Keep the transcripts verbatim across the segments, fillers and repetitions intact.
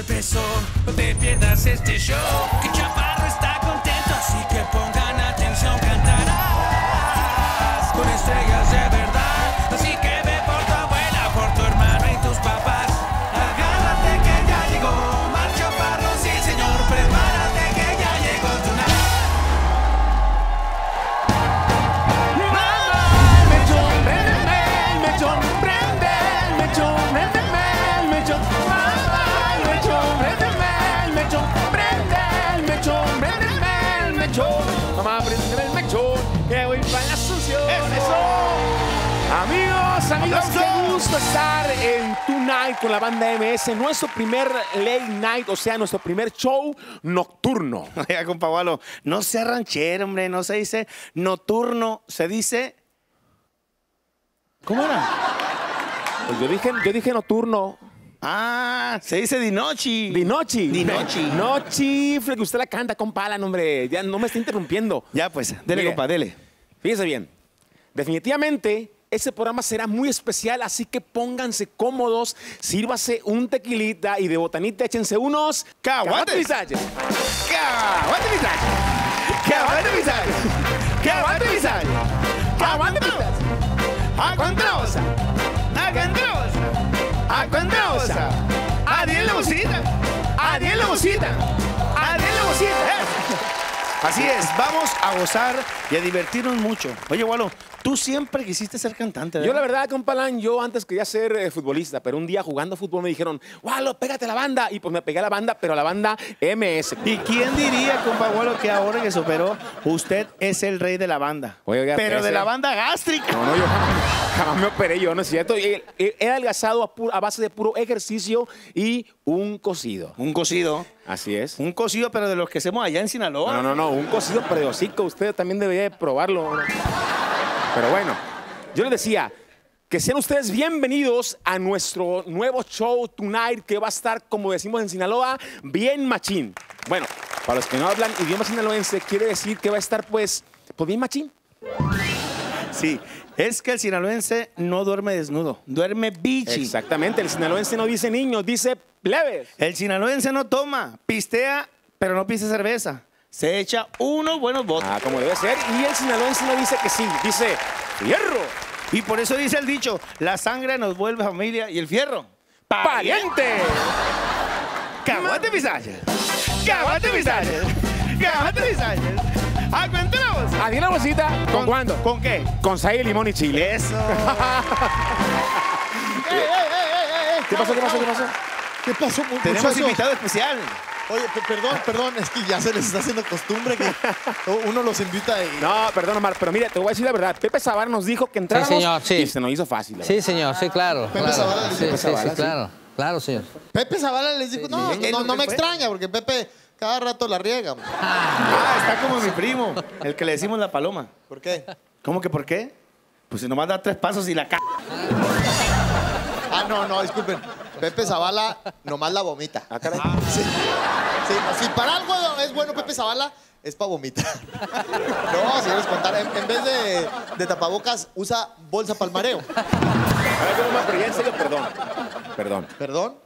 empezó. No te pierdas este show, que Chaparro está contento, así que pongan atención, cantarás con estrellas de verdad. Así que ve por tu abuela, por tu hermano y tus papás. Agárrate que ya llegó Omar Chaparro, sí señor, prepárate que ya llegó tu nada. Mamá, prende el mechón, que voy para la asunción. Eso. Amigos, amigos, qué gusto estar en Tonight con la banda M S, nuestro primer late night, o sea, nuestro primer show nocturno. Oiga, compa Walo, no sea ranchero, hombre, no se dice nocturno, se dice... ¿Cómo era? Pues yo dije, yo dije nocturno. Ah, se dice dinochi. Dinochi. Dinochi. No chifle, que usted la canta, compa Alan, hombre. Ya no me está interrumpiendo. Ya, pues, dele, Mire, compa, dele. Fíjese bien. Definitivamente, ese programa será muy especial, así que pónganse cómodos, sírvase un tequilita y de botanita échense unos Caguates. caguates. ¡Caguate misaje! ¡Caguate misaje! ¡Caguate misaje! ¡Caguate misaje! ¡Aguantrosa! ¡Aguantrosa! ¡Aguantrosa! ¡Adiós la bocita! ¡Adiós la bocita! ¡Adiós la bocita! Así es, vamos a gozar y a divertirnos mucho. Oye, Walo, tú siempre quisiste ser cantante, ¿verdad? Yo la verdad, compa Alan, yo antes quería ser eh, futbolista, pero un día jugando fútbol me dijeron, Walo, pégate a la banda. Y pues me pegué a la banda, pero a la banda M S. ¿Y quién diría, compa Walo, que ahora que superó, usted es el rey de la banda? Oye, oiga, pero ese- de la banda gástrica. No, no, yo jamás, jamás me operé yo, ¿no es cierto? He, he- he adelgazado a, pu- a base de puro ejercicio y un cocido. Un cocido. Así es. Un cocido, pero de los que hacemos allá en Sinaloa. No, no, no, un cocido pero de hocico. Usted también debería de probarlo. Pero bueno, yo les decía que sean ustedes bienvenidos a nuestro nuevo show Tonight, que va a estar, como decimos en Sinaloa, bien machín. Bueno, para los que no hablan idioma sinaloense, quiere decir que va a estar, pues, pues bien machín. Sí, es que el sinaloense no duerme desnudo, duerme bichi. Exactamente, el sinaloense no dice niños, dice plebes. El sinaloense no toma, pistea, pero no pisa cerveza. Se echa unos buenos botes. Ah, como debe ser. Y el sinaloense no dice que sí, dice fierro. Y por eso dice el dicho, la sangre nos vuelve familia y el fierro. ¡Pariente! ¡Caguate pisaje! ¡Caguate pisaje! ¡Caguate pisaje! ¡Aguantemos! Adiós la bolsita. ¿Con cuándo? ¿Con qué? Con sal, limón y chile. Eso. ¡Ey, ey, ey, ey! ¿Qué pasó? ¿Qué pasó? ¿Qué pasó? ¿Qué pasó, mu- Tenemos muchacho? invitado especial. Oye, pe- perdón, perdón, es que ya se les está haciendo costumbre que uno los invita y... No, perdón, Omar, pero mira, te voy a decir la verdad. Pepe Zavala nos dijo que entráramos señor, sí. y se nos hizo fácil. la Sí, verdad. señor, sí, claro. Pepe claro. Zavala, Sí, Pepe sí, Zavala, sí, sí. claro. Claro, señor. Pepe Zavala les dijo, no, sí. no, no me ¿Qué fue? extraña, porque Pepe cada rato la riega. Ah, está como mi primo, el que le decimos la paloma. ¿Por qué? ¿Cómo que por qué? Pues si nomás da tres pasos y la ca... Ah, no, no, disculpen. Pepe Zavala nomás la vomita. Ah, caray. Sí. Sí, si para algo es bueno Pepe Zavala, es para vomitar. No, si les contar, en, en vez de, de tapabocas, usa bolsa para el mareo. A ver, Omar, pero ya en serio, perdón. Perdón. ¿Perdón?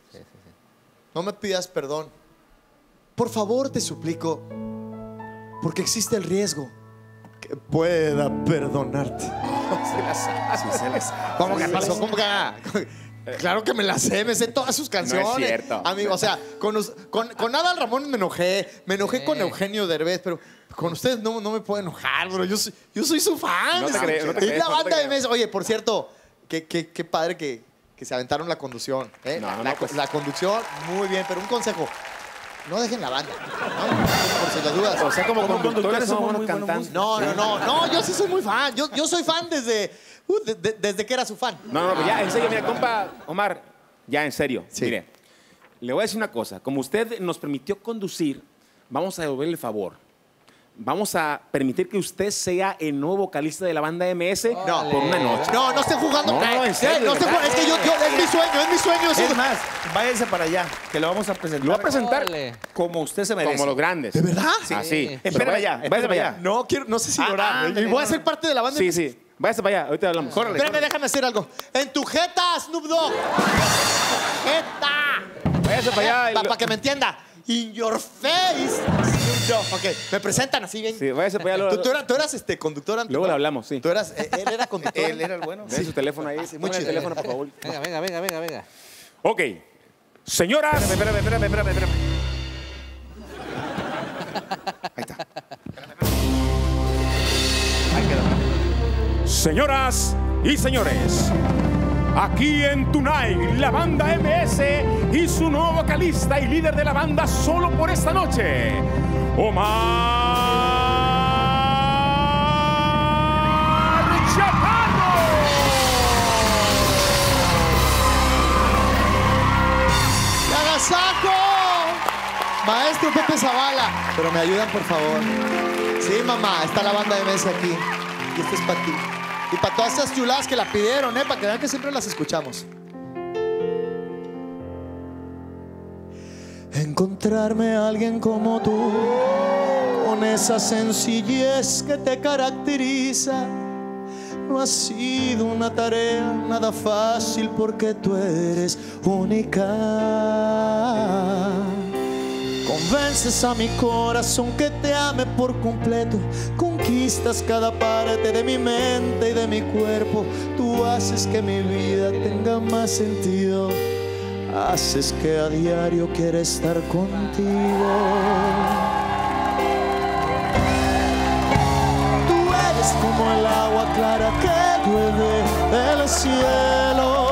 No me pidas perdón. Por favor, te suplico, porque existe el riesgo que pueda perdonarte. Sí, se les... ¿Cómo que pasó? ¿Cómo que? Claro que me la sé, me sé todas sus canciones. No es cierto. Amigo, o sea, con, us- con, con Adal Ramón me enojé, me enojé Sí. con Eugenio Derbez, pero con ustedes no, no me puedo enojar, bro. Yo soy, yo soy su fan. No te creo, no te Es creo, la no te banda de creo. M S. Oye, por cierto, qué, qué, qué padre que, que se aventaron la conducción. ¿eh? No, no, la, no, pues. la conducción, muy bien, pero un consejo. No dejen la banda, ¿no? Por si las dudas. O sea, como, Como conductores conductores somos somos muy muy buenos cantantes. No, no, no, no, yo sí soy muy fan. Yo, yo soy fan desde, uh, de- de- desde que era su fan. No, no, pero ya, en serio, mira, compa, Omar, ya, en serio. Sí. Mire, le voy a decir una cosa. Como usted nos permitió conducir, vamos a devolverle el favor. Vamos a permitir que usted sea el nuevo vocalista de la banda M S No. por una noche. No, no estén jugando. No, Eh, no, en serio, eh, no de estén verdad. jugando. Es que yo, yo, es mi sueño, es mi sueño. eso. Es más, váyanse para allá, que lo vamos a presentar. Lo voy a presentar Órale. como usted se merece. como los grandes. ¿De verdad? Sí. Así. Espérame allá, Váyase para allá. No, quiero, no sé si Ah, llorar. ah, ¿eh? ándale, Y voy a no, ser no. parte de la banda. Sí, sí. Váyase para allá, ahorita hablamos. Espérame, déjame hacer algo. En tu jeta, Snoop Dogg. Jeta. Váyase para allá. Para que me entienda. In your face. Yo, ok, me presentan así bien. Sí, váyase para allá. ¿Tú, tú, eras, tú eras este, conductor antes. Luego le hablamos, sí. Tú eras, él era conductor. Él era el bueno. Den su teléfono ahí. Sí, muy Pongan el chido. teléfono, por favor. Venga, venga, venga, venga, venga. Ok. Señoras. Espérame, espérame, espérame, espérame. Ahí está. Ahí quedó. Señoras y señores, aquí en Tonight, la banda M S y su nuevo vocalista y líder de la banda solo por esta noche, Omar Chaparro. ¡Qué agasajo! Maestro Pepe Zavala. Pero me ayudan, por favor. Sí, mamá, está la banda de M S aquí. Y este es para ti. Y para todas esas chuladas que la pidieron, ¿eh? Para que vean que siempre las escuchamos. Encontrarme a alguien como tú, con esa sencillez que te caracteriza, no ha sido una tarea nada fácil porque tú eres única. Convences a mi corazón que te ame por completo. Conquistas cada parte de mi mente y de mi cuerpo. Tú haces que mi vida tenga más sentido. Haces que a diario quiera estar contigo. Tú eres como el agua clara que llueve del cielo.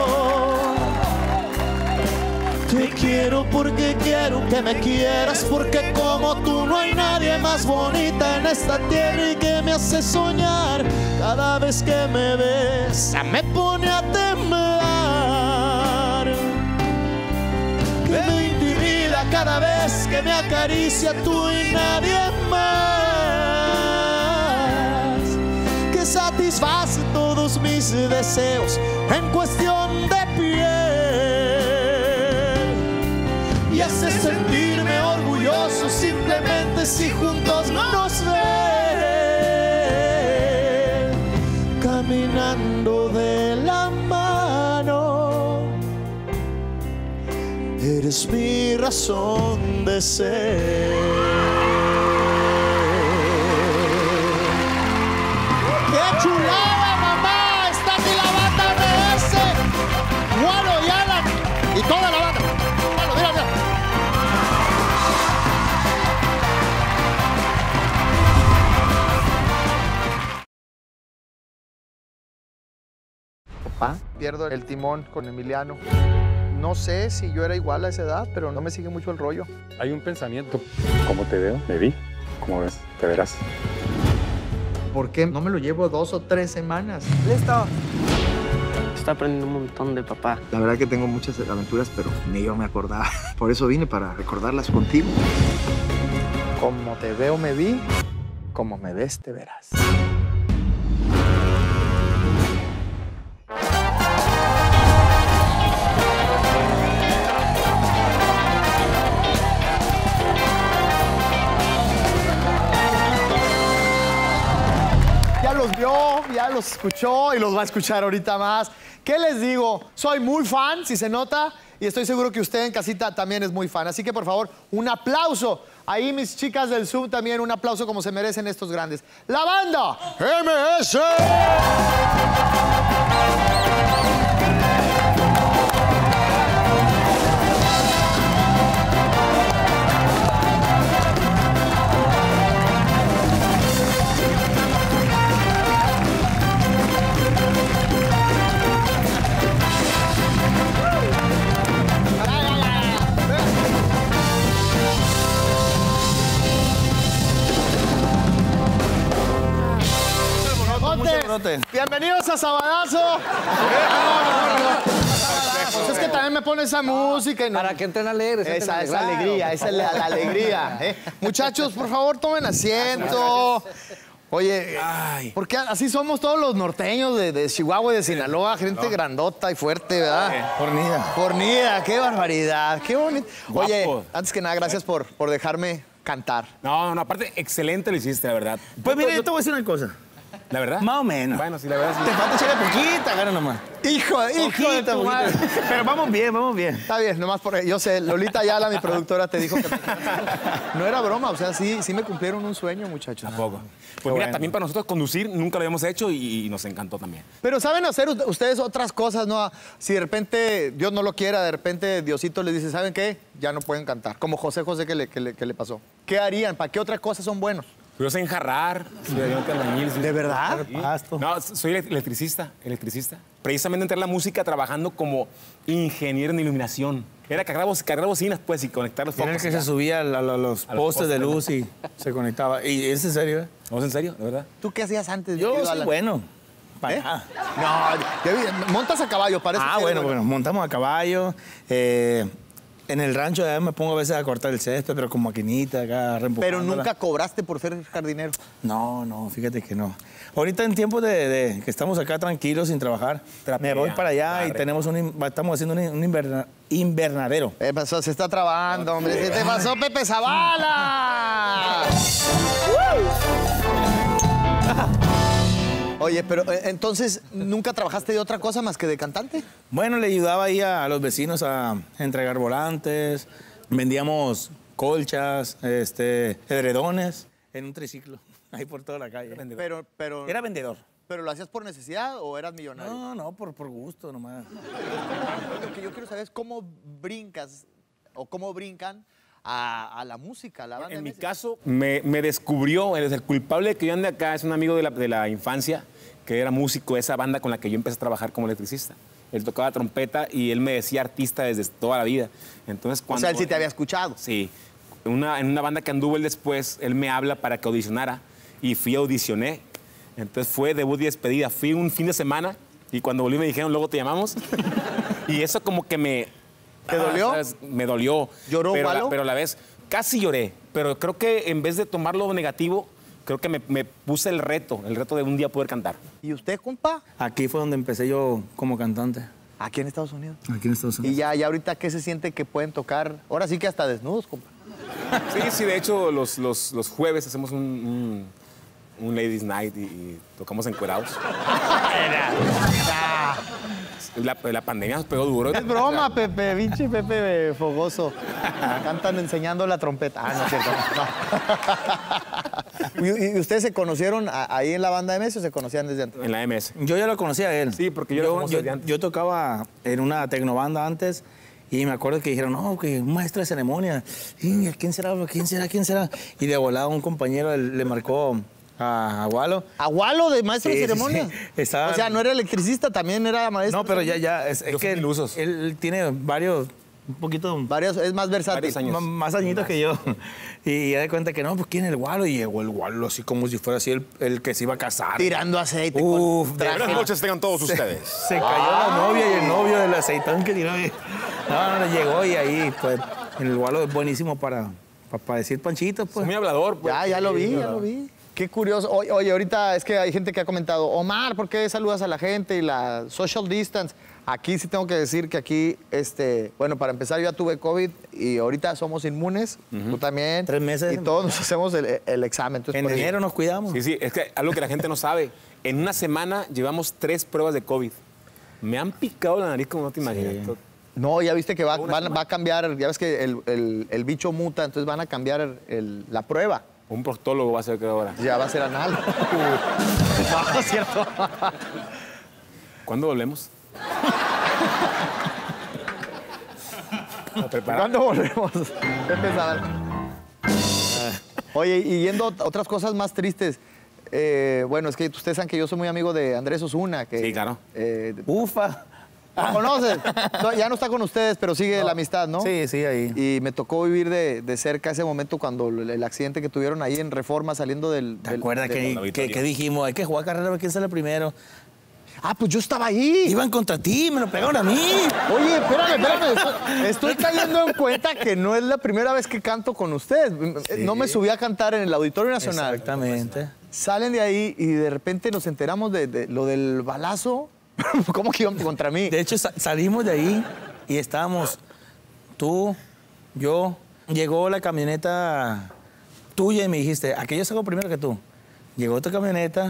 Te quiero porque quiero que me quieras, porque como tú no hay nadie más bonita en esta tierra y que me hace soñar. Cada vez que me besa me pone a temblar, que me intimida cada vez que me acaricia tú y nadie más, que satisface todos mis deseos en cuestión de piel. Y hace sentirme orgulloso simplemente si juntos nos ven caminando de la mano. Eres mi razón de ser. ¡Qué chulada, mamá! Está aquí la banda M S, Guano y Alan y toda la banda. Bueno, mira, mira. Papá, pierdo el timón con Emiliano. No sé si yo era igual a esa edad, pero no me sigue mucho el rollo. Hay un pensamiento. ¿Cómo te veo? Me vi. ¿Cómo ves? Te verás. ¿Por qué no me lo llevo dos o tres semanas? ¡Listo! Está aprendiendo un montón de papá. La verdad que tengo muchas aventuras, pero ni yo me acordaba. Por eso vine, para recordarlas contigo. Como te veo, me vi. Como me ves, te verás. Ya los vio, ya los escuchó y los va a escuchar ahorita más. ¿Qué les digo? Soy muy fan, si se nota, y estoy seguro que usted en casita también es muy fan. Así que, por favor, un aplauso. Ahí, mis chicas del Zoom, también un aplauso como se merecen estos grandes. ¡La banda M S! Bienvenidos a Sabadazo. Pues es que también me pone esa música. Y no... Para que entren alegres. entren Esa, esa alegres. alegría, esa es la, la alegría. ¿eh? Muchachos, por favor, tomen asiento. Oye, porque así somos todos los norteños de, de Chihuahua y de Sinaloa, gente grandota y fuerte, ¿verdad? Fornida. Fornida, qué barbaridad, qué bonito. Oye, antes que nada, gracias por, por dejarme cantar. No, no, aparte, excelente lo hiciste, la verdad. Pues mira, yo te voy a decir una cosa. ¿La verdad? Más o menos. Bueno, sí, la verdad sí. Te falta echarle poquita, gana nomás. Hijo, hijo de tu Poquito, madre. poquito. Pero vamos bien, vamos bien. Está bien, nomás porque yo sé, Lolita Ayala, mi productora, te dijo que no era broma, o sea, sí, sí me cumplieron un sueño, muchachos. Tampoco. Pues Qué mira, bueno. también para nosotros conducir nunca lo habíamos hecho y, y nos encantó también. Pero saben hacer u- ustedes otras cosas, ¿no? Si de repente Dios no lo quiera, de repente Diosito les dice, ¿saben qué? Ya no pueden cantar. Como José José que le, que le, que le pasó. ¿Qué harían? ¿Para qué otras cosas son buenos? Yo sé enjarrar, soy ayudante de albañil, sí. ¿De verdad? Sí. Pasto. No, soy ele- electricista, electricista. Precisamente entré a la música trabajando como ingeniero en iluminación. Era cargar, bo- cargar bocinas, pues, y conectar los Era focos. el que se subía a, la- a los A los postes de postes. luz y se conectaba. ¿Y es en serio? eh? ¿Vamos en serio? ¿De verdad? ¿Tú qué hacías antes? Yo querido soy Alan? bueno. Pa- ¿Eh? Ah, No, ya vi- montas a caballo, parece. Ah, que eres bueno, bueno, montamos a caballo. eh, en el rancho ya me pongo a veces a cortar el césped, pero con maquinita acá, Pero reempujándola. nunca cobraste por ser jardinero. No, no, fíjate que no. Ahorita en tiempos de, de que estamos acá tranquilos sin trabajar, Trapea, me voy para allá y barre. tenemos un, in- estamos haciendo un, in- un inverna- invernadero. ¿Qué pasó? Se está trabando, hombre. ¿Qué te pasó, Pepe Zavala? Oye, pero eh, entonces, ¿nunca trabajaste de otra cosa más que de cantante? Bueno, le ayudaba ahí a, a los vecinos a entregar volantes, vendíamos colchas, este, edredones en un triciclo, ahí por toda la calle. Pero, pero, Era vendedor. ¿Pero lo hacías por necesidad o eras millonario? No, no, por, por gusto nomás. Lo que yo quiero saber es cómo brincas o cómo brincan a, a la música, a la banda. En de mi Messi. caso, me, me descubrió, el, el culpable de que yo ande acá es un amigo de la, de la infancia, que era músico de esa banda con la que yo empecé a trabajar como electricista. Él tocaba trompeta y él me decía artista desde toda la vida. Entonces, O cuando, sea, él sí te había escuchado. Sí. Una, en una banda que anduvo él después, él me habla para que audicionara y fui a audicioné. Entonces fue debut y despedida. Fui un fin de semana y cuando volví me dijeron, luego te llamamos. Y eso como que me... ¿Te dolió? ¿sabes? Me dolió. ¿Lloró, pero, Walo? la- pero a la vez, casi lloré. Pero creo que en vez de tomarlo negativo, creo que me, me puse el reto, el reto de un día poder cantar. ¿Y usted, compa? Aquí fue donde empecé yo como cantante. Aquí en Estados Unidos. Aquí en Estados Y ya, ya ahorita, ¿qué se siente que pueden tocar? Ahora sí que hasta desnudos, compa. Sí, sí, de hecho, los, los, los jueves hacemos un, un, un Ladies Night y, y tocamos encuerados. La, la pandemia nos pegó duro. Es broma, Pepe, pinche Pepe fogoso. Cantan enseñando la trompeta. Ah, no es cierto. ¿Y, y ustedes se conocieron a- ahí en la banda de Messi o se conocían desde antes? En la M S. Yo ya lo conocía a él. Sí, porque yo era yo, famoso yo, desde antes. yo tocaba en una tecnobanda antes y me acuerdo que dijeron, no, que un maestro de ceremonia. Y, ¿quién será? ¿Quién será? ¿Quién será? Y de volada un compañero le, le marcó a, a Walo. ¿Agualo de maestro Sí, de sí, ceremonia? sí. Estaba- O sea, no era electricista, también era maestro. No, pero ya, ya, es, es Yo fui que él, ilusos. él tiene varios, un poquito... Varios, es más versátil. Varios años. Ma- Más añitos que yo. Y ya de cuenta que no, pues ¿quién es el Walo? Y llegó el Walo así como si fuera así el, el que se iba a casar. Tirando aceite. Uf, con de traje. Buenas noches tengan todos ustedes. Se cayó la novia y el novio del aceitón que tiró. y- No, no, llegó y ahí, pues, el Walo es buenísimo para, para, para decir panchitos, pues. Es muy hablador. pues. Ya, ya lo vi, ya lo vi. Qué curioso. Oye, oye, ahorita es que hay gente que ha comentado, Omar, ¿por qué saludas a la gente y la social distance? Aquí sí tengo que decir que aquí, este, bueno, para empezar yo ya tuve COVID y ahorita somos inmunes, tú también. Tres meses. Y todos nos hacemos el, el examen. Entonces, En por ahí- enero nos cuidamos. Sí, sí, es que algo que la gente no sabe. En una semana llevamos tres pruebas de COVID. Me han picado la nariz como no te imaginas. No, ya viste que va, Una van- semana. va a cambiar, ya ves que el, el- el bicho muta, entonces van a cambiar el- la prueba. Un proctólogo va a ser que ahora. Ya va a ser anal. No, es cierto. ¿Cuándo volvemos? A preparar. ¿Cuándo volvemos? Pepe Zavala. Oye, y yendo a otras cosas más tristes. eh, bueno, es que ustedes saben que yo soy muy amigo de Andrés Osuna. Que, Sí, claro. eh, Ufa. ¿Lo conoces? No, ya no está con ustedes, pero sigue la amistad, ¿no? Sí, sí, ahí. Y me tocó vivir de, de cerca ese momento cuando el, el accidente que tuvieron ahí en Reforma saliendo del... ¿Te del- acuerdas del- que, del que, auditorio. que dijimos? Hay que jugar carrera a ver quién sale primero. Ah, pues yo estaba ahí. Iban contra ti, me lo pegaron a mí. Oye, espérame, espérame. Estoy, estoy cayendo en cuenta que no es la primera vez que canto con ustedes. No me subí a cantar en el Auditorio Nacional. Exactamente. Salen de ahí y de repente nos enteramos de, de lo del balazo. ¿Cómo que iban contra mí? De hecho, sa- salimos de ahí y estábamos tú, yo. Llegó la camioneta tuya y me dijiste, aquello salgo primero que tú. Llegó tu camioneta,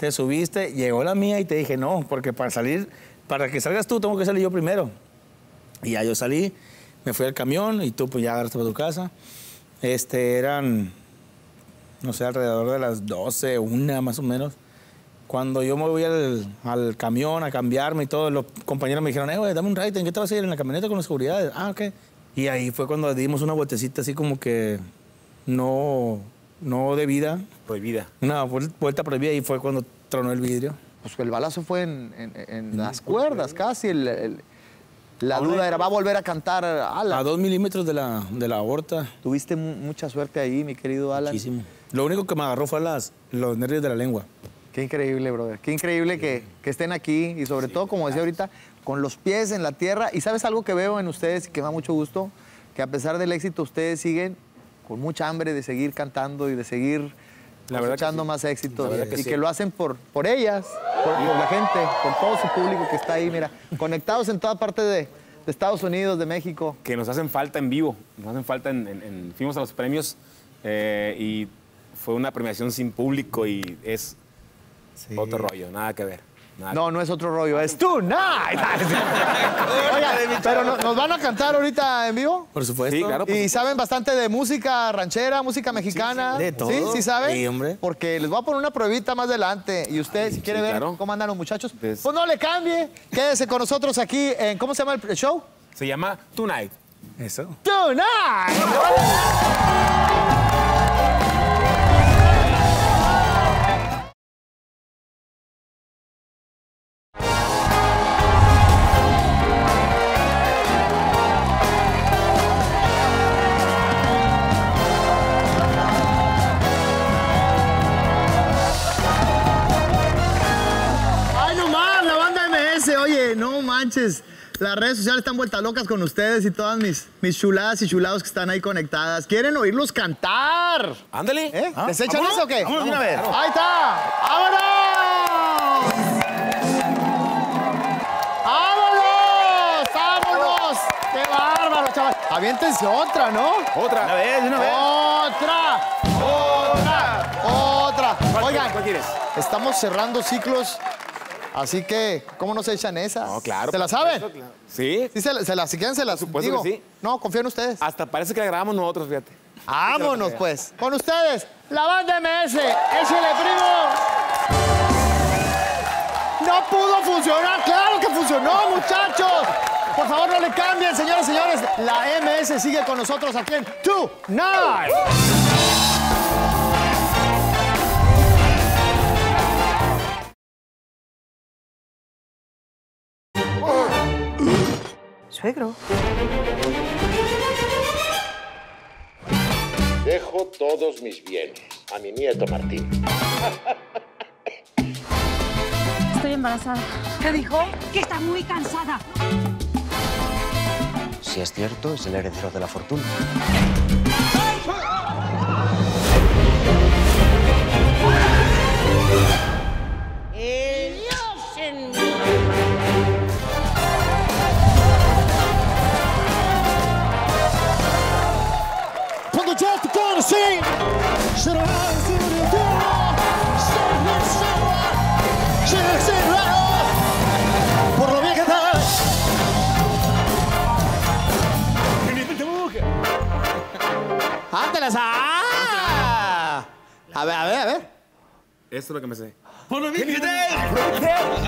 te subiste, llegó la mía y te dije, no, porque para salir, para que salgas tú, tengo que salir yo primero. Y ya yo salí, me fui al camión y tú pues ya agarraste para tu casa. Este, eran, no sé, alrededor de las doce, una más o menos. Cuando yo me voy al, al camión a cambiarme y todo, los compañeros me dijeron, eh, güey, dame un ride, ¿en qué te vas a ir? En la camioneta con la seguridad. Ah, ok. Y ahí fue cuando dimos una vueltecita así como que no, no debida. Prohibida. Una vuelta prohibida y fue cuando tronó el vidrio. Pues el balazo fue en, en- en las cuerdas casi. el- el- la duda era, ¿va a volver a cantar Alan? A dos milímetros de la, de la aorta. Tuviste mu- mucha suerte ahí, mi querido Alan. Muchísimo. Lo único que me agarró fue las, los nervios de la lengua. Qué increíble, brother. Qué increíble que, que estén aquí y sobre todo, como decía ahorita, con los pies en la tierra. Y ¿sabes algo que veo en ustedes y que me da mucho gusto? Que a pesar del éxito, ustedes siguen con mucha hambre de seguir cantando y de seguir La verdad que cosechando sí. más éxitos. La verdad que y sí. que lo hacen por, por ellas, por, por la gente, por todo su público que está ahí, mira, conectados en toda parte de, de Estados Unidos, de México. Que nos hacen falta en vivo, nos hacen falta en... en- en- fuimos a los premios eh, y fue una premiación sin público y es otro rollo, nada que ver. nada No, no es otro rollo, es Tonight. Oiga, pero no- ¿nos van a cantar ahorita en vivo? Por supuesto. Sí, claro. ¿Y saben bastante de música ranchera, música mexicana? De todo. ¿Sí? ¿Sí saben? Sí, hombre. Porque les voy a poner una pruebita más adelante. Y usted, si quiere sí, ver claro. cómo andan los muchachos, Pues- pues no le cambie. Quédese con nosotros aquí en, ¿cómo se llama el show? Se llama Tonight. Eso. Tonight. Ay, no más, la banda M S. Oye, no manches. Las redes sociales están vueltas locas con ustedes y todas mis, mis chuladas y chulados que están ahí conectadas. ¿Quieren oírlos cantar? Ándale. ¿Eh? Ah, ¿Les echan vámonos, eso o qué? vámonos de una vez. Ahí está. ¡Vámonos! ¡Vámonos! ¡Vámonos! ¡Qué bárbaro, chaval! Aviéntense otra, ¿no? Otra. Una vez, una vez. ¡Otra! ¡Otra! ¡Otra! ¿Cuál Oigan, quieres? ¿Cuál quieres? estamos cerrando ciclos, así que, ¿cómo no se echan esas? No, claro. ¿Se las por saben? supuesto, claro. Sí. Sí, se, se las, si quieren se las supuesto digo. que sí. No, confío en ustedes. Hasta parece que la grabamos nosotros, fíjate. Vámonos, pues. Con ustedes, la banda M S. Échale, primo. No pudo funcionar. Claro que funcionó, muchachos. Por favor, no le cambien, señores y señores. La M S sigue con nosotros aquí en Tonight. Suegro. Dejo todos mis bienes a mi nieto Martín. Estoy embarazada. ¿Qué dijo? Que está muy cansada. Si es cierto, es el heredero de la fortuna. Dios en mí. Cuando ya te conocí, será por lo bien que estás. ¡Ántelas! ¡Ah! A ver, a ver, a ver. Esto es lo que me sé. Por lo bien que te...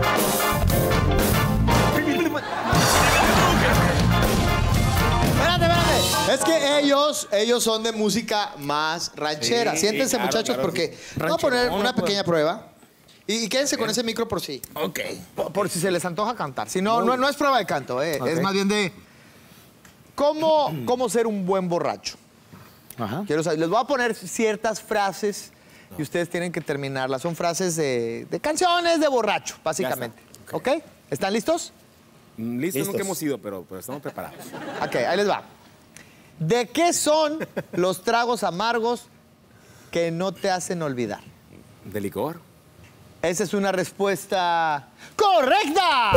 Espérate, espérate. Es que ellos, ellos son de música más ranchera. Sí, Siéntense, claro, muchachos, claro, porque sí. voy a poner Rancherón, una pues. pequeña prueba. Y, y quédense con ese micro por sí. Ok. Por, por si se les antoja cantar. Si no, no, no es prueba de canto, eh. Ok. Es más bien de cómo, cómo ser un buen borracho. Ajá. Quiero saber, les voy a poner ciertas frases y ustedes tienen que terminarlas. Son frases de, de canciones de borracho, básicamente. ¿Ok? ¿Están listos? Mm, Listos Listos. nunca hemos ido, pero, pero estamos preparados. Ok, ahí les va. ¿De qué son los tragos amargos que no te hacen olvidar? ¿De licor? Esa es una respuesta correcta.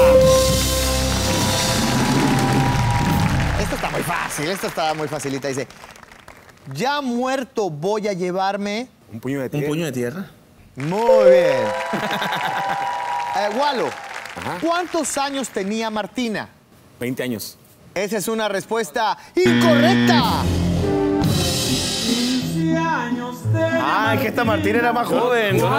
Esta está muy fácil, esta está muy facilita. Dice, ya muerto voy a llevarme ¿Un puño de Un tierra? puño de tierra. Muy bien. Eh, Walo, ¿cuántos años tenía Martina? veinte años. Esa es una respuesta incorrecta. Ah, es que esta Martina era más joven. No,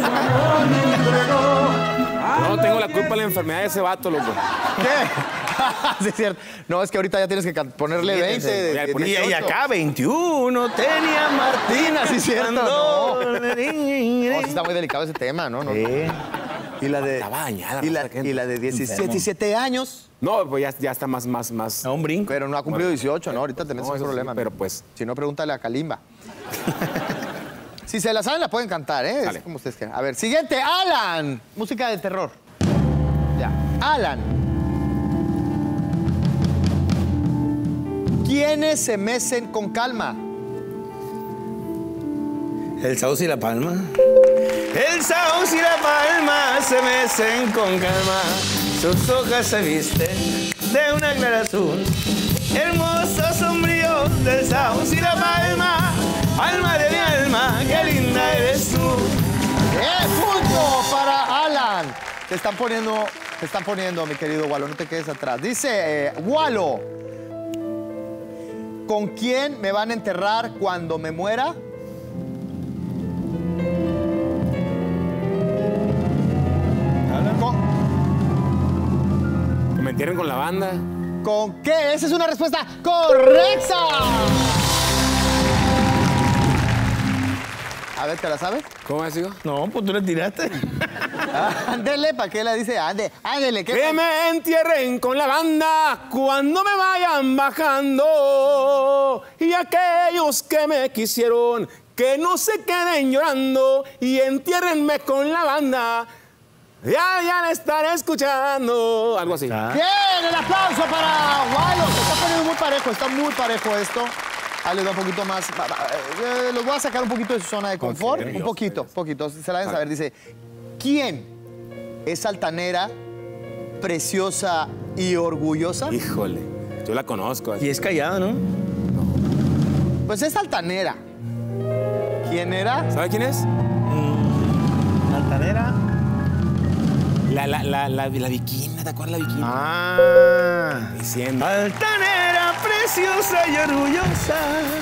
no tengo la culpa de la enfermedad de ese vato, loco. ¿Qué? Sí, es cierto. No, es que ahorita ya tienes que can- ponerle veinte. de- de Y, y dieciocho. acá veintiuno tenía Martina, Sí, cierto, no. no. No, sí está muy delicado ese tema, ¿no? no. Sí. Y la de, Estaba dañada, y la, Rosa, y la de diecisiete, diecisiete años, No, pues ya, ya está más, más, más. A un brinco. pero no ha cumplido dieciocho, ¿no? Ahorita tenés No, un eso sí, problema. pero pues. Si no, pregúntale a Kalimba. Si se la saben, la pueden cantar, ¿eh? Dale. Es como ustedes quieran. A ver, siguiente, Alan. Música de terror. Ya, Alan. ¿Quiénes se mecen con calma? El sauce y la palma. El sauce y la palma se mecen con calma. Sus hojas se visten de una clara azul. Hermoso sombrío del sauce y la palma. Alma de mi alma, qué linda eres tú. ¡Eh, punto para Alan! Te están poniendo, te están poniendo, mi querido Walo, no te quedes atrás. Dice, eh, Walo, ¿con quién me van a enterrar cuando me muera? ¿Con, Que me entierren con la banda. ¿Con qué? Esa es una respuesta correcta. A ver, ¿te la sabes? ¿Cómo es, hijo? No, pues tú le tiraste. Ándele, ¿para qué la dice? Ande, ándele. ¿qué? Que me entierren con la banda cuando me vayan bajando. Y aquellos que me quisieron, que no se queden llorando. Y entiérrenme con la banda. Ya, ya la estaré escuchando. Algo así. Ah. Bien, el aplauso para Walo. Se está poniendo muy parejo, está muy parejo esto. Ahí les da un poquito más. va, va, eh, los voy a sacar un poquito de su zona de confort. Un poquito, un poquito. Se la deben saber. Dice, ¿quién es altanera, preciosa y orgullosa? Híjole, yo la conozco. Y es callada, ¿no? Pues es altanera. ¿Quién era? ¿Sabe quién es? Altanera. La, la, la, la, la viquina, ¿te acuerdas la viquina? Ah. Diciendo. Altanera, preciosa y orgullosa.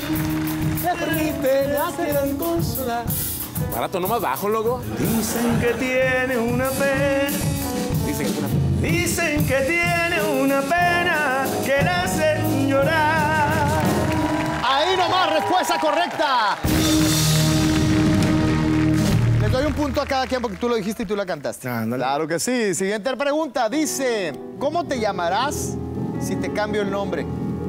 Barato, no más bajo, loco. Dicen que tiene una pena. Dicen que es una... Dicen que tiene una pena que la hace llorar. Ahí nomás, respuesta correcta. Les doy un punto a cada quien porque tú lo dijiste y tú la cantaste. Ándale. Claro que sí. Siguiente pregunta. Dice, ¿cómo te llamarás si te cambio el nombre?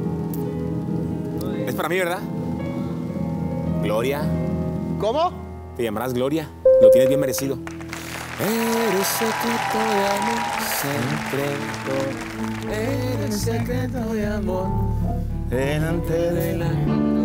Es para mí, ¿verdad? Gloria. ¿Cómo? Te llamarás Gloria. Lo tienes bien merecido. Eres secreto de amor, secreto. Eres secreto de amor. Delante de la...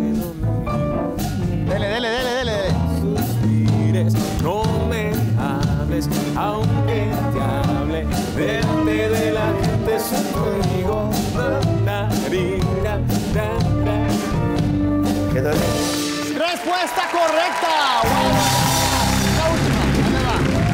Dele, dele, dele, dele, dele. Suspires, no me hables, aunque te hable. Vete de la gente, soy conmigo. Na, na, na, na, na. ¿Qué tal? Respuesta correcta. La última.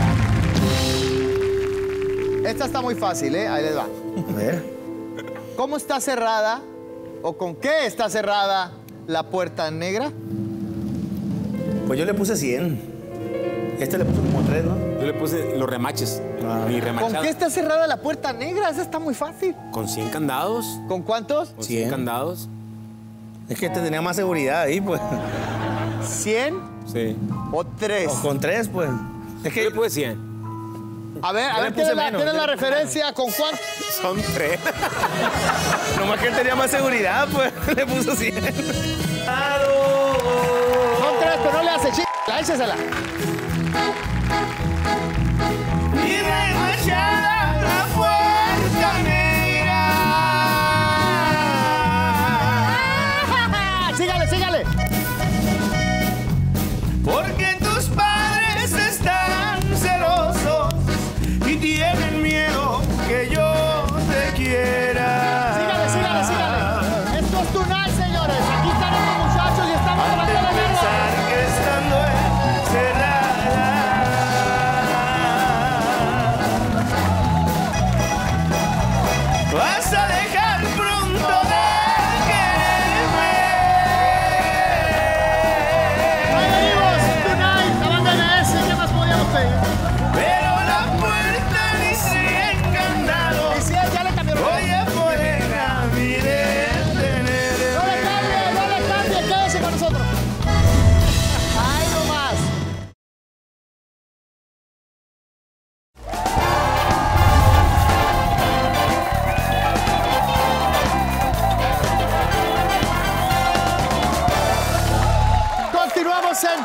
Ahí les va. Esta está muy fácil, ¿eh? Ahí les va. A ver. ¿Cómo está cerrada o con qué está cerrada la puerta negra? Pues yo le puse cien. Este le puso como tres, ¿no? Yo le puse los remaches. Mi ¿Con remachada. qué está cerrada la puerta negra? Esa está muy fácil. Con cien candados. ¿Con cuántos? Con cien cien. candados. Es que este tenía más seguridad ahí, pues. ¿cien Sí. o tres? O con tres, pues. Es Yo le que puse cien. A ver, a Yo ver, le ¿tienes puse la, menos, tienes yo la le- referencia? ¿Con cuántos? Son tres. nomás que él tenía más seguridad, pues. Le puso cien. ¡Claro! Son tres, pero no le hace chica. Échesela. Y remachada la puerta negra. Sígale, sígale. Porque tus padres están celosos y tienen miedo que yo te quiera. Sígale, sígale, sígale. Esto es Tonight, señores. Aquí están estos muchachos y estamos Antes hablando de de pensar que estando encerrada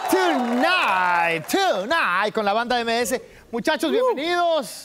Tonight, Tonight, con la banda M S. Muchachos, bienvenidos.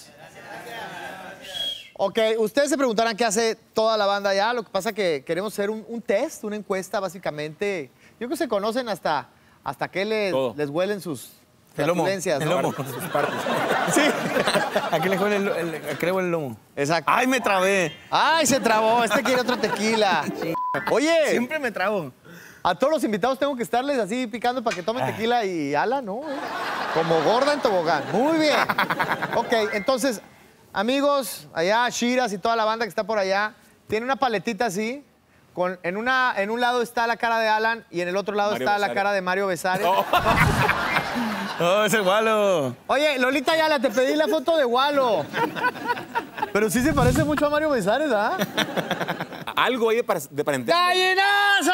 Ok, ustedes se preguntarán qué hace toda la banda allá. Lo que pasa es que queremos hacer un, un test, una encuesta, básicamente. Yo creo que se conocen hasta, hasta que les, les huelen sus el lomo, flatulencias, el ¿no? lomo. Sus partes. Sí. ¿A qué le huele el, el, a qué le huele el lomo? Exacto. ¡Ay, me trabé! ¡Ay, se trabó! Este quiere otro tequila. Oye, Siempre me trabo. a todos los invitados tengo que estarles así picando para que tomen tequila y ala, ¿no? Como gorda en tobogán. Muy bien. Ok, entonces, amigos, allá, Shiras y toda la banda que está por allá, tiene una paletita así. Con, en, una, en un lado está la cara de Alan y en el otro lado Mario está Besares. la cara de Mario Besares. ¡Oh, ese Walo! Oye, Lolita Ayala, te pedí la foto de Walo. Pero sí se parece mucho a Mario Besares, ¿ah? Algo ahí de, par- de parentesco. ¡Gallinazo!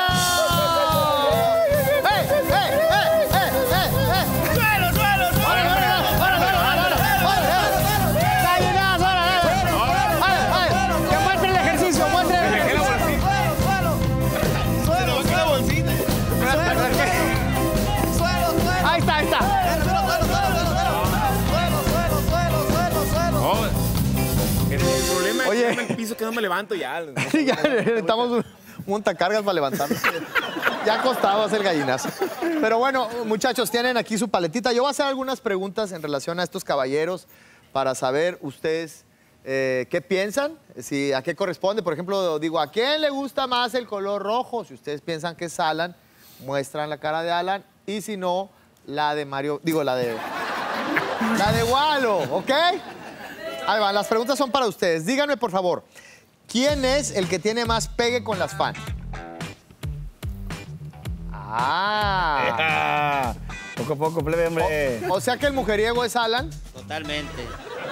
¡Eh, eh, eh, eh, eh, eh! ¡Suelo, suelo, suelo! ¡Órale, órale, órale, órale, órale! ¡Gallinazo, órale, órale! ¡Órale, órale! ¡Que muestre el ejercicio, muestre el ejercicio! Ahí está, ahí está. El, el problema es Oye. que en el piso que no me levanto ya. ¿no? Ya necesitamos un montacargas para levantarnos. Ya costaba hacer gallinazo. Pero bueno, muchachos, tienen aquí su paletita. Yo voy a hacer algunas preguntas en relación a estos caballeros para saber ustedes eh, qué piensan, si a qué corresponde. Por ejemplo, digo, ¿a quién le gusta más el color rojo? Si ustedes piensan que es Alan, muestran la cara de Alan. Y si no, la de Mario, digo, la de... La de Walo, ¿ok? Ahí van, las preguntas son para ustedes. Díganme, por favor, ¿quién es el que tiene más pegue con las fans? Ah. Ah, poco a poco, plebe, hombre. O, o sea que el mujeriego es Alan. Totalmente.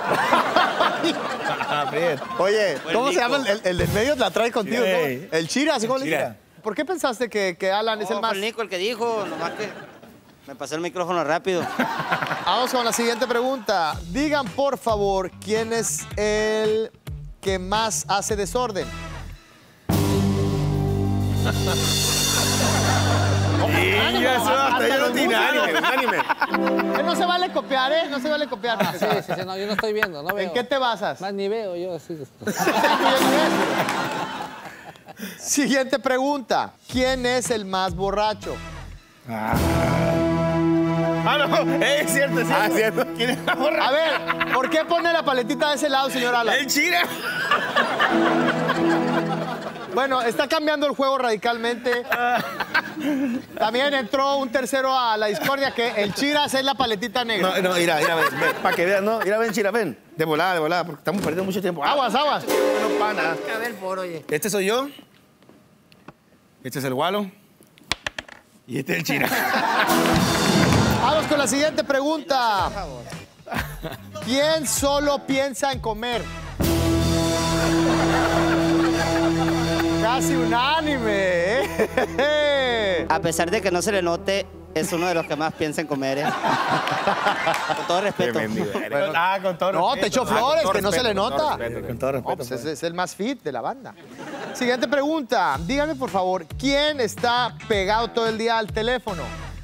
Ah, Fred. Oye, Buen ¿cómo se Nico. llama el, el- el del medio? La trae contigo, Sí. ¿no? El Chira, ¿sí? ¿Cómo le Chira. dice? ¿Por qué pensaste que, que Alan es el No, más? fue el Nico el que dijo, nomás que me pasó el micrófono rápido. Vamos con la siguiente pregunta. Digan, por favor, ¿quién es el que más hace desorden? Y ya eso, hasta yo no tiene ánimo. Unánime. Eh, No se vale copiar, ¿eh? No se vale copiar. Sí, sí, sí, no, yo no estoy viendo, no veo. ¿En qué te basas? Más ni veo yo así. Siguiente pregunta. ¿Quién es el más borracho? Ah, no, es cierto, es cierto. Ah, cierto. ¿Quién es la borra? A ver, ¿por qué pone la paletita de ese lado, señor Alan? El Chira. Bueno, está cambiando el juego radicalmente. También entró un tercero a la discordia que el Chiras es la paletita negra. No, no, mira, mira, ven, ven, para que vean, no, mira, ven, Chira, ven. De volada, de volada, porque estamos perdiendo mucho tiempo. Aguas, aguas. No, pana. A ver, por oye. Este soy yo. Este es el Walo. Y este es el Chira. Vamos con la siguiente pregunta. ¿Quién solo piensa en comer? Casi unánime, ¿eh? A pesar de que no se le note, es uno de los que más piensa en comer, ¿eh? Con todo respeto. Bueno, Ah, con todo no, te respeto. echo flores, con todo que no se le respeto, con todo nota. respeto. Con todo respeto. No, pues ese es el más fit de la banda. Siguiente pregunta. Dígame, por favor, ¿quién está pegado todo el día al teléfono?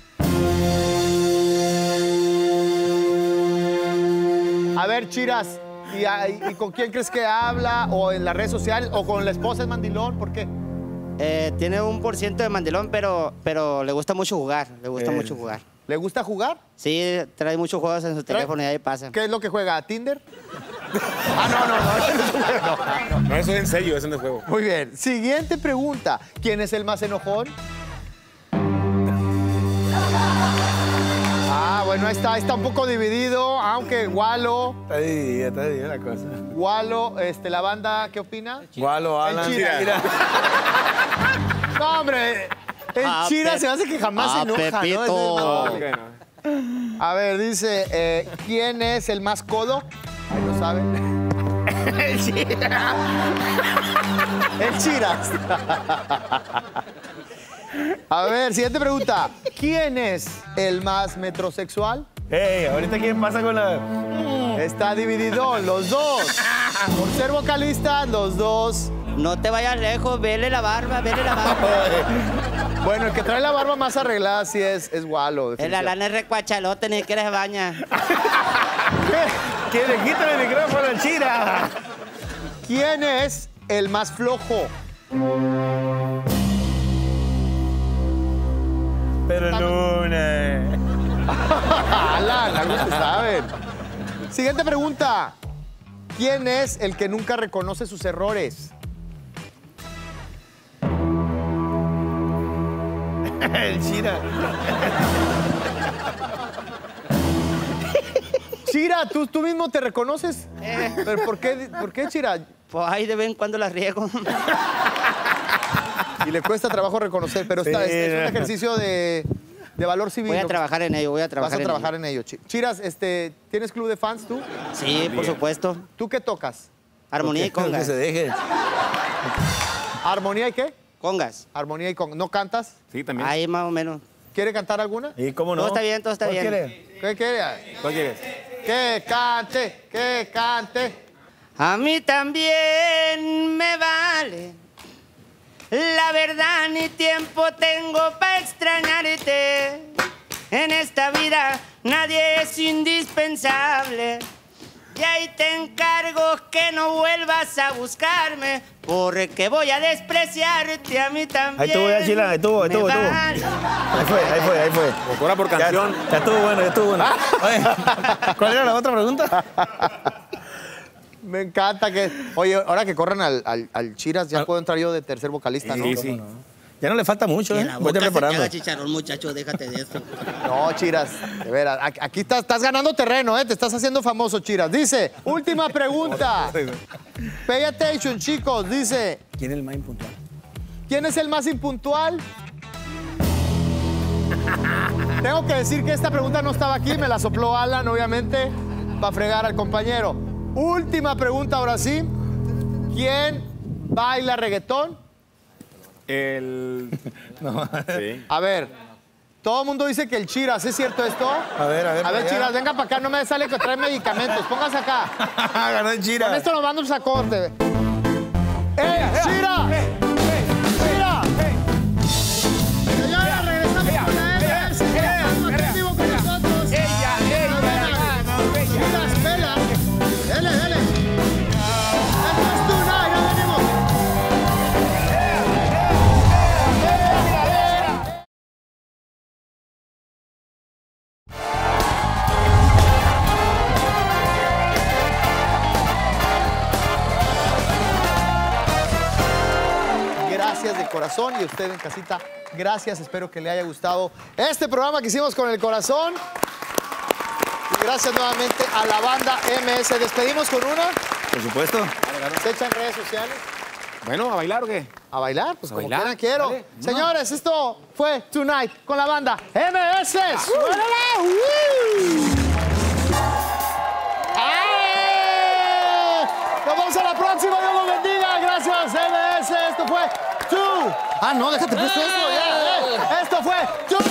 A ver, Chiras, ¿y, y con quién crees que habla? ¿O en las redes sociales? ¿O con la esposa es mandilón? ¿Por qué? Eh, tiene un por ciento de mandilón, pero, pero le gusta mucho jugar. Le gusta Eh. mucho jugar. ¿Le gusta jugar? Sí, trae muchos juegos en su teléfono y ahí pasa. ¿Qué es lo que juega? ¿A Tinder? Ah, no, no, no. ese no es un juego. No, eso es en serio, eso no es juego. Muy bien. Siguiente pregunta. ¿Quién es el más enojón? Ah, bueno, ahí está, está un poco dividido, aunque Walo, Está dividida, está dividida la cosa. Walo, este, la banda, ¿qué opina? Walo, El Alan, Chira. Chira. No, hombre, el Ah, Chira Pep- se hace que jamás se Ah, enoja, ¿no? Pepito. Es el más No, noble. ok, no. A ver, dice, eh, ¿quién es el más codo? Ahí lo saben. El Chira. El Chiras. A ver, siguiente pregunta. ¿Quién es el más metrosexual? Ey, ahorita quién pasa con la... Está dividido, los dos. Por ser vocalistas, los dos. No te vayas lejos, vele la barba, vele la barba. Bueno, el que trae la barba más arreglada sí es, es Walo. El Alan es recuachalote, ni que eres baña. Que le quita el micrófono al Chira. ¿Quién es el más flojo? Pero Luna. Alan, algo se saben. Siguiente pregunta. ¿Quién es el que nunca reconoce sus errores? El Chira. Chira, ¿tú, tú mismo te reconoces? Eh. ¿Pero por qué, por qué, Chira? Pues ahí de vez en cuando la riego. Y le cuesta trabajo reconocer, pero Sí, está, es, es un no. ejercicio de, de valor civil. Voy a ¿no? trabajar en ello, voy a Vas trabajar a en trabajar ello. en ello. Chi- Chiras, este, ¿tienes club de fans tú? Sí, por supuesto. ¿Tú qué tocas? Armonía y Que congas. se deje. ¿Armonía y qué? Congas. Armonía y con. ¿No cantas? Sí, también. Ahí más o menos. ¿Quiere cantar alguna? ¿Y cómo no? Todo está bien, todo está ¿Cuál bien. quiere? ¿Qué quiere? ¿Cuál quieres? Que cante, que cante. A mí también me vale. La verdad ni tiempo tengo para extrañarte. En esta vida nadie es indispensable. Y ahí te encargo que no vuelvas a buscarme, porque voy a despreciarte a mí también. Ahí estuvo ya, Chila, ahí estuvo, ahí Me estuvo, ahí estuvo. vale. Ahí fue, ahí fue, ahí fue. Cobra por canción. Ya, ya estuvo bueno, ya estuvo bueno. Oye, ¿cuál era la otra pregunta? Me encanta que. Oye, ahora que corran al, al, al Chiras, ya puedo entrar yo de tercer vocalista, ¿no? Sí, sí. Ya no le falta mucho, Y ¿eh? en la Voy boca se te preparando. haga chicharrón, muchacho, déjate de esto. No, Chiras, de veras. a- Aquí estás, estás ganando terreno, ¿eh? Te estás haciendo famoso, Chiras. Dice, última pregunta. Pay attention, chicos. Dice, ¿Quién es el más impuntual? ¿quién es el más impuntual? Tengo que decir que esta pregunta no estaba aquí, me la sopló Alan, obviamente, para fregar al compañero. Última pregunta, ahora sí. ¿Quién baila reggaetón? El. No. Sí. A ver, todo el mundo dice que el Chiras, ¿es cierto esto? A ver, a ver. A ver, para allá. Chiras, venga para acá, no me sale que trae medicamentos. Póngase acá. Ganó el Chira. Con esto nos mandamos a corte. ¡Eh, Chira! ¡Chira! Señora, regresamos con la M S. Estamos aquí en vivo con nosotros. Ella, ella, Chiras, vela. Dele, dele. Esto es Tonight, ya venimos. Gracias de corazón y usted en casita, gracias, espero que le haya gustado este programa que hicimos con el corazón. Y gracias nuevamente a la banda M S. ¿Despedimos con una? Por supuesto. ¿Se echan redes sociales? Bueno, ¿a bailar o qué? A bailar, pues A como bailar, quieran quiero. dale, Señores, esto fue Tonight con la banda M S. ¡Suélala! ¡Uh! ¡Ay! Nos vemos a la próxima, Dios los bendiga. Gracias, M S. Esto fue Two. Ah, no, déjate puesto esto. Ya, eh. Esto fue Two.